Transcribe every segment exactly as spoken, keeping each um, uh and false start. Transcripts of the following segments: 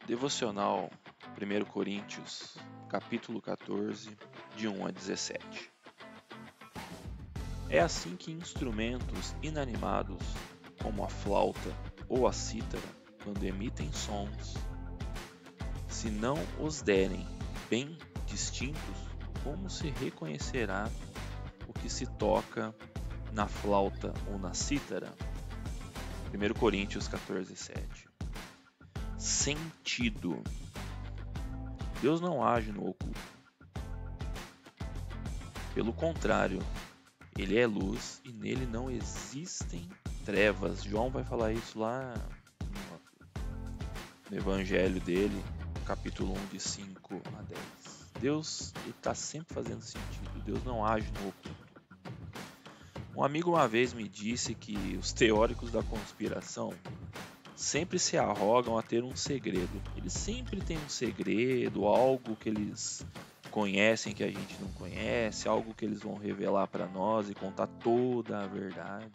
Devocional primeiro Coríntios, capítulo quatorze, de um a dezessete. É assim que instrumentos inanimados, como a flauta ou a cítara, quando emitem sons, se não os derem bem distintos, como se reconhecerá o que se toca na flauta ou na cítara? primeiro Coríntios quatorze, sete. Sentido. Deus não age no oculto. Pelo contrário, Ele é luz e nele não existem trevas. João vai falar isso lá no Evangelho dele, capítulo um, de cinco a dez. Deus está sempre fazendo sentido. Deus não age no oculto. Um amigo uma vez me disse que os teóricos da conspiração sempre se arrogam a ter um segredo. Eles sempre têm um segredo, algo que eles conhecem que a gente não conhece, algo que eles vão revelar para nós e contar toda a verdade.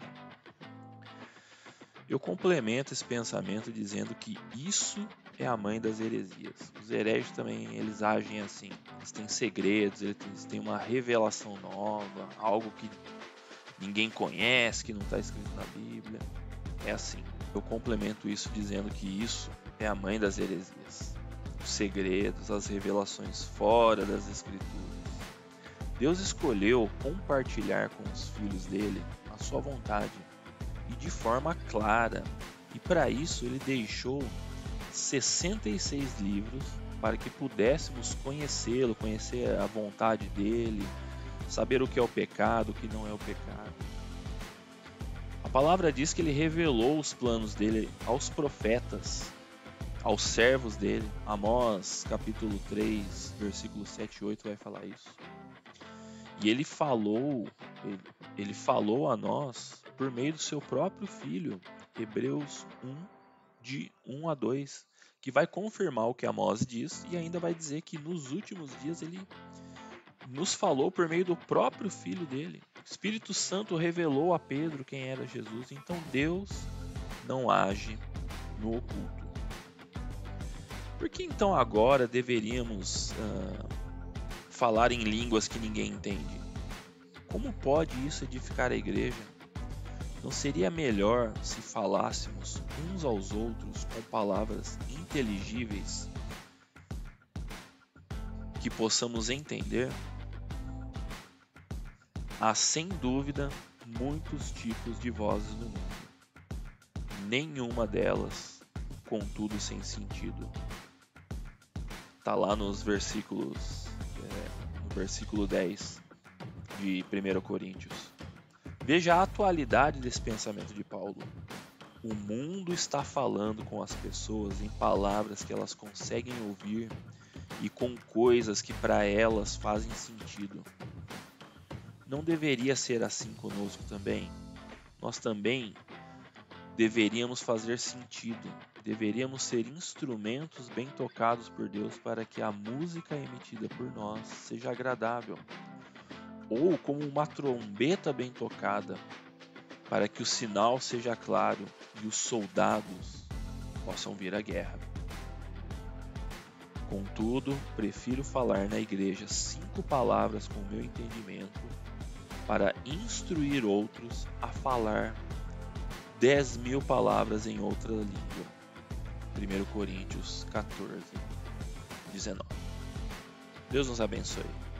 Eu complemento esse pensamento dizendo que isso é a mãe das heresias. Os hereges também, eles agem assim. Eles têm segredos, eles têm uma revelação nova, algo que ninguém conhece, que não está escrito na Bíblia. É assim. Eu complemento isso dizendo que isso é a mãe das heresias. Os segredos, as revelações fora das Escrituras. Deus escolheu compartilhar com os filhos dele a sua vontade e de forma clara. E para isso ele deixou sessenta e seis livros para que pudéssemos conhecê-lo, conhecer a vontade dele, saber o que é o pecado, o que não é o pecado. A palavra diz que ele revelou os planos dele aos profetas, aos servos dele. Amós, capítulo três, versículos sete e oito vai falar isso. E ele falou, ele, ele falou a nós por meio do seu próprio Filho, Hebreus um, de um a dois, que vai confirmar o que Amós diz e ainda vai dizer que nos últimos dias ele nos falou por meio do próprio Filho dele. O Espírito Santo revelou a Pedro quem era Jesus. Então Deus não age no oculto. Por que então agora deveríamos uh, falar em línguas que ninguém entende? Como pode isso edificar a igreja? Não seria melhor se falássemos uns aos outros com palavras inteligíveis que possamos entender? Há sem dúvida muitos tipos de vozes no mundo. Nenhuma delas, contudo, sem sentido. Está lá nos versículos, é, no versículo dez de primeiro Coríntios. Veja a atualidade desse pensamento de Paulo. O mundo está falando com as pessoas em palavras que elas conseguem ouvir e com coisas que para elas fazem sentido. Não deveria ser assim conosco também? Nós também deveríamos fazer sentido, deveríamos ser instrumentos bem tocados por Deus para que a música emitida por nós seja agradável, ou como uma trombeta bem tocada, para que o sinal seja claro e os soldados possam vir à guerra. Contudo, prefiro falar na igreja cinco palavras com o meu entendimento para instruir outros a falar dez mil palavras em outra língua. primeiro Coríntios quatorze, dezenove. Deus nos abençoe.